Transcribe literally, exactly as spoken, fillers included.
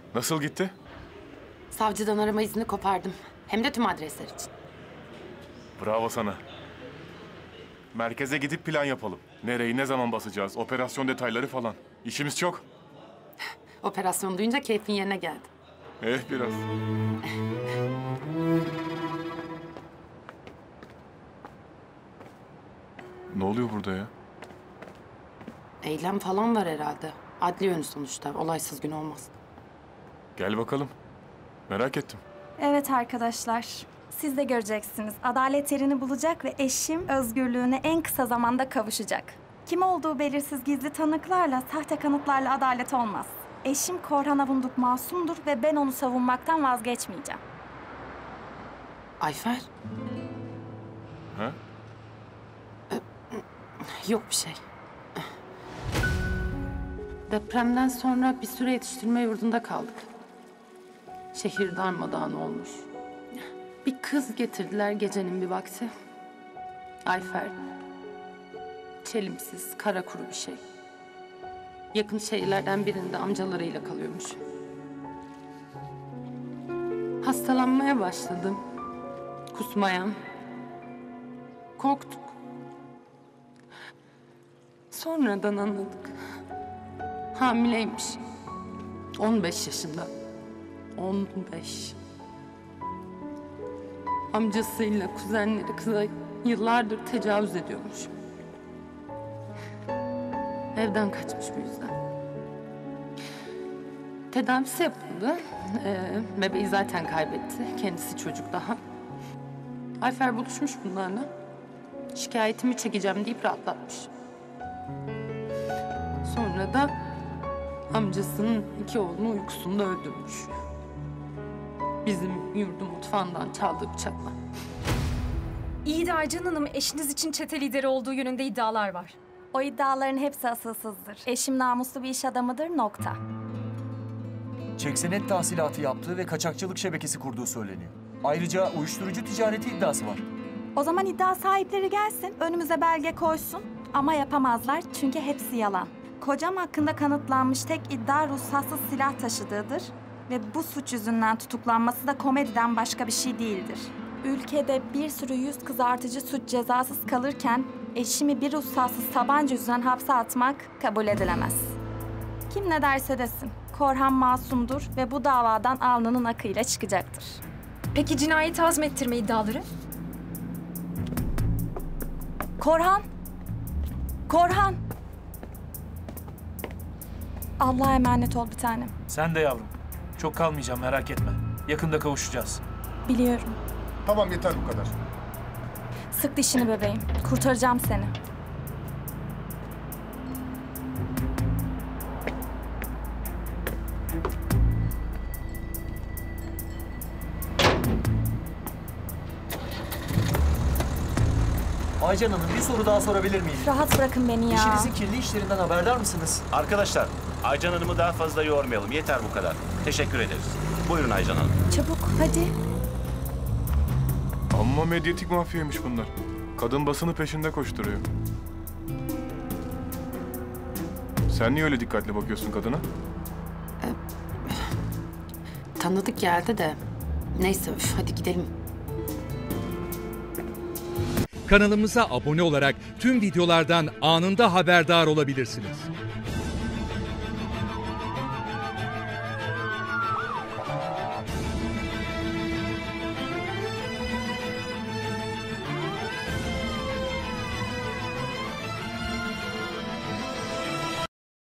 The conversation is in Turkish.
Nasıl gitti? Savcıdan arama izni kopardım. Hem de tüm adresler için. Bravo sana. Merkeze gidip plan yapalım. Nereyi, ne zaman basacağız, operasyon detayları falan. İşimiz çok. Operasyon duyunca keyfin yerine geldi. Eh biraz. Ne oluyor burada ya? Eylem falan var herhalde. Adli yönü sonuçta. Olaysız gün olmaz. Gel bakalım. Merak ettim. Evet arkadaşlar, siz de göreceksiniz. Adalet yerini bulacak ve eşim özgürlüğüne en kısa zamanda kavuşacak. Kim olduğu belirsiz gizli tanıklarla, sahte kanıtlarla adalet olmaz. Eşim Korhan Avunduk masumdur ve ben onu savunmaktan vazgeçmeyeceğim. Ayfer? Ha? Yok bir şey. Depremden sonra bir süre yetiştirme yurdunda kaldık. Şehir darmadağın olmuş. Bir kız getirdiler gecenin bir vakti. Ayfer. Çelimsiz, kara kuru bir şey. Yakın şehirlerden birinde amcalarıyla kalıyormuş. Hastalanmaya başladım. Kusmaya. Korktuk. Sonradan anladık. Hamileymiş. on beş yaşında. on beş. Amcasıyla kuzenleri kıza yıllardır tecavüz ediyormuş. Evden kaçmış bu yüzden. Tedavisi yapıldı. Ee, bebeği zaten kaybetti. Kendisi çocuk daha. Ayfer buluşmuş bunlarla. Şikayetimi çekeceğim deyip rahatlatmış. Sonra da amcasının iki oğlunu uykusunda öldürmüş. Bizim yurdun mutfağından çaldığı bıçakla. İyi de Aycan Hanım, eşiniz için çete lideri olduğu yönünde iddialar var. O iddiaların hepsi asılsızdır. Eşim namuslu bir iş adamıdır, nokta. Çeksenet tahsilatı yaptığı ve kaçakçılık şebekesi kurduğu söyleniyor. Ayrıca uyuşturucu ticareti iddiası var. O zaman iddia sahipleri gelsin, önümüze belge koysun. Ama yapamazlar çünkü hepsi yalan. Kocam hakkında kanıtlanmış tek iddia ruhsatsız silah taşıdığıdır. Ve bu suç yüzünden tutuklanması da komediden başka bir şey değildir. Ülkede bir sürü yüz kızartıcı suç cezasız kalırken eşimi bir ruhsatsız tabanca yüzünden hapse atmak kabul edilemez. Kim ne derse desin, Korhan masumdur ve bu davadan alnının akıyla çıkacaktır. Peki cinayeti azmettirme iddiaları? Korhan! Korhan! Allah'a emanet ol bir tanem. Sen de yavrum. Çok kalmayacağım, merak etme. Yakında kavuşacağız. Biliyorum. Tamam, yeter bu kadar. Sık dişini bebeğim. Kurtaracağım seni. Aycan Hanım, bir soru daha sorabilir miyim? Rahat bırakın beni ya. Eşinizin kirli işlerinden haberdar mısınız? Arkadaşlar, Aycan Hanım'ı daha fazla yormayalım. Yeter bu kadar. Teşekkür ederiz. Buyurun Aycan Hanım. Çabuk hadi. Amma medyatik mafyaymış bunlar. Kadın basını peşinde koşturuyor. Sen niye öyle dikkatli bakıyorsun kadına? Tanıdık geldi de. Neyse üf, hadi gidelim. Kanalımıza abone olarak tüm videolardan anında haberdar olabilirsiniz.